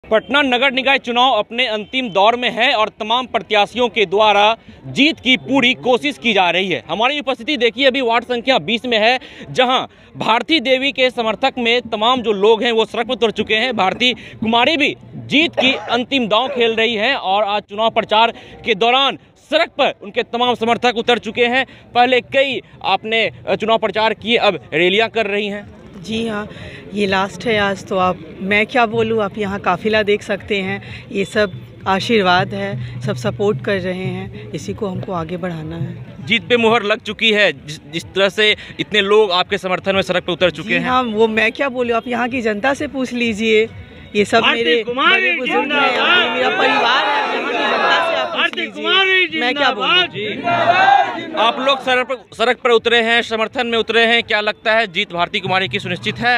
पटना नगर निकाय चुनाव अपने अंतिम दौर में है और तमाम प्रत्याशियों के द्वारा जीत की पूरी कोशिश की जा रही है। हमारी उपस्थिति देखिए अभी वार्ड संख्या 20 में है, जहां भारती देवी के समर्थक में तमाम जो लोग हैं वो सड़क पर उतर चुके हैं। भारती कुमारी भी जीत की अंतिम दांव खेल रही हैं और आज चुनाव प्रचार के दौरान सड़क पर उनके तमाम समर्थक उतर चुके हैं। पहले कई आपने चुनाव प्रचार किए, अब रैलियां कर रही हैं। जी हाँ, ये लास्ट है आज, तो आप मैं क्या बोलूँ, आप यहाँ काफिला देख सकते हैं। ये सब आशीर्वाद है, सब सपोर्ट कर रहे हैं, इसी को हमको आगे बढ़ाना है। जीत पे मुहर लग चुकी है, जिस तरह से इतने लोग आपके समर्थन में सड़क पे उतर चुके हैं। हाँ, वो मैं क्या बोलूँ, आप यहाँ की जनता से पूछ लीजिए। ये सब मेरे बड़े बुजुर्ग हैं, मेरा परिवार है, यहाँ की जनता से आप पूछ लीजिए, मैं क्या बोलूँ। आप लोग सड़क पर उतरे हैं, समर्थन में उतरे हैं, क्या लगता है जीत भारती कुमारी की सुनिश्चित है?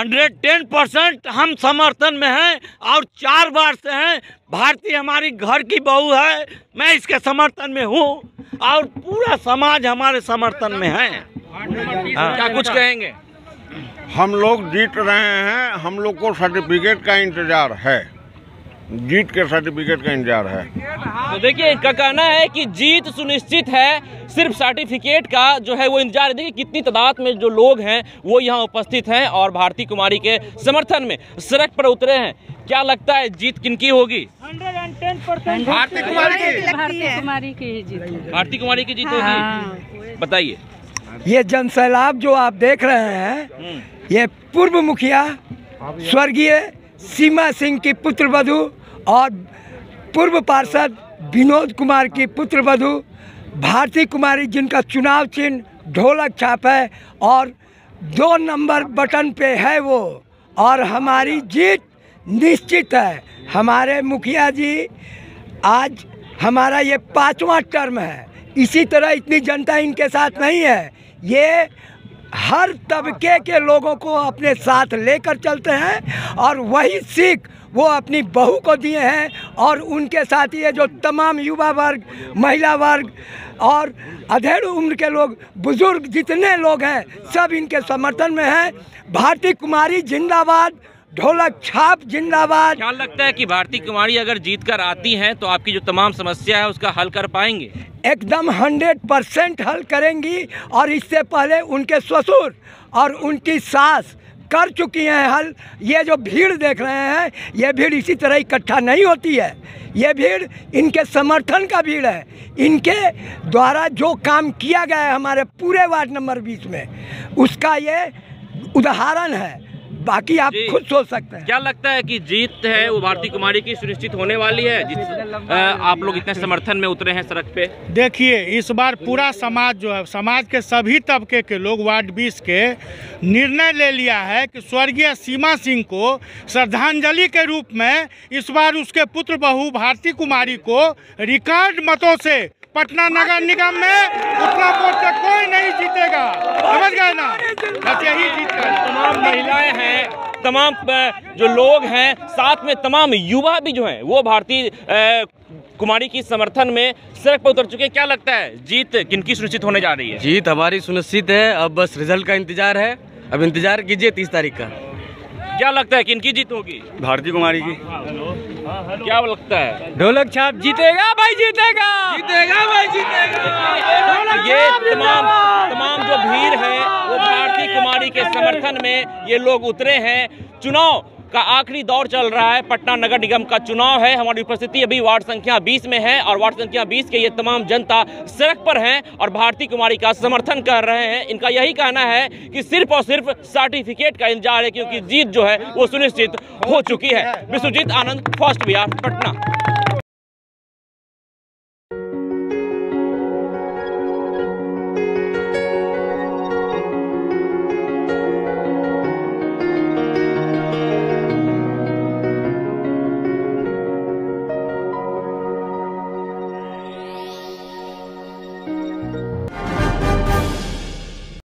110% हम समर्थन में हैं और 4 बार से हैं। भारती हमारी घर की बहू है, मैं इसके समर्थन में हूँ और पूरा समाज हमारे समर्थन में है। क्या कुछ कहेंगे? हम लोग जीत रहे हैं, हम लोग को सर्टिफिकेट का इंतजार है, जीत के सर्टिफिकेट का इंतजार है। तो देखिए इनका कहना है कि जीत सुनिश्चित है, सिर्फ सर्टिफिकेट का जो है वो इंतजार है। देखिए कितनी तादाद में जो लोग हैं वो यहाँ उपस्थित हैं और भारती कुमारी के समर्थन में सड़क पर उतरे हैं। क्या लगता है जीत किनकी होगी? 110% भारती कुमारी की जीत। भारती कुमारी की जीत होगी, बताइए। ये जनसैलाब जो आप देख रहे हैं, ये पूर्व मुखिया स्वर्गीय सीमा सिंह की पुत्रवधू और पूर्व पार्षद विनोद कुमार की पुत्रवधू भारती कुमारी, जिनका चुनाव चिन्ह ढोलक छाप है और 2 नंबर बटन पे है वो, और हमारी जीत निश्चित है। हमारे मुखिया जी, आज हमारा ये 5वां टर्म है, इसी तरह इतनी जनता इनके साथ नहीं है। ये हर तबके के लोगों को अपने साथ लेकर चलते हैं और वही सीख वो अपनी बहू को दिए हैं और उनके साथ ये जो तमाम युवा वर्ग, महिला वर्ग और अधेड़ उम्र के लोग, बुजुर्ग जितने लोग हैं, सब इनके समर्थन में हैं। भारती कुमारी जिंदाबाद, ढोलक छाप जिंदाबाद। क्या लगता है कि भारती कुमारी अगर जीत कर आती हैं तो आपकी जो तमाम समस्या है उसका हल कर पाएंगे? एकदम 100% हल करेंगी, और इससे पहले उनके ससुर और उनकी सास कर चुकी हैं हल। ये जो भीड़ देख रहे हैं, ये भीड़ इसी तरह इकट्ठा नहीं होती है, ये भीड़ इनके समर्थन का भीड़ है। इनके द्वारा जो काम किया गया है हमारे पूरे वार्ड नंबर 20 में, उसका ये उदाहरण है। बाकी आप खुद सोच सकते हैं। क्या लगता है कि जीत है वो भारती कुमारी की सुनिश्चित होने वाली है, जिस आप लोग इतने समर्थन में उतरे हैं सड़क पे? देखिए, इस बार पूरा समाज जो है, समाज के सभी तबके के लोग वार्ड 20 के निर्णय ले लिया है कि स्वर्गीय सीमा सिंह को श्रद्धांजलि के रूप में इस बार उसके पुत्र बहू भारती कुमारी को रिकॉर्ड मतों से पटना नगर निगम में उतना वोट से कोई नहीं जीतेगा, समझ गए ना? बस यही जीत है। तमाम महिलाएं हैं, तमाम जो लोग हैं, साथ में तमाम युवा भी जो हैं वो भारती कुमारी की समर्थन में सड़क पर उतर चुके हैं। क्या लगता है जीत किनकी सुनिश्चित होने जा रही है? जीत हमारी सुनिश्चित है, अब बस रिजल्ट का इंतजार है। अब इंतजार कीजिए 30 तारीख का। क्या लगता है किनकी जीत होगी? भारती कुमारी की। क्या लगता है? ढोलक छाप जीतेगा भाई, जीतेगा, जीतेगा भाई, जीतेगा। ये तमाम जो भीड़ है वो भारती कुमारी के समर्थन में ये लोग उतरे हैं। चुनाव का आखिरी दौर चल रहा है, पटना नगर निगम का चुनाव है। हमारी उपस्थिति अभी वार्ड संख्या 20 में है और वार्ड संख्या 20 के ये तमाम जनता सड़क पर हैं और भारती कुमारी का समर्थन कर रहे हैं। इनका यही कहना है कि सिर्फ और सिर्फ सर्टिफिकेट का इंतजार है, क्योंकि जीत जो है वो सुनिश्चित हो चुकी है। विश्वजीत आनंद, फर्स्ट बिहार, पटना।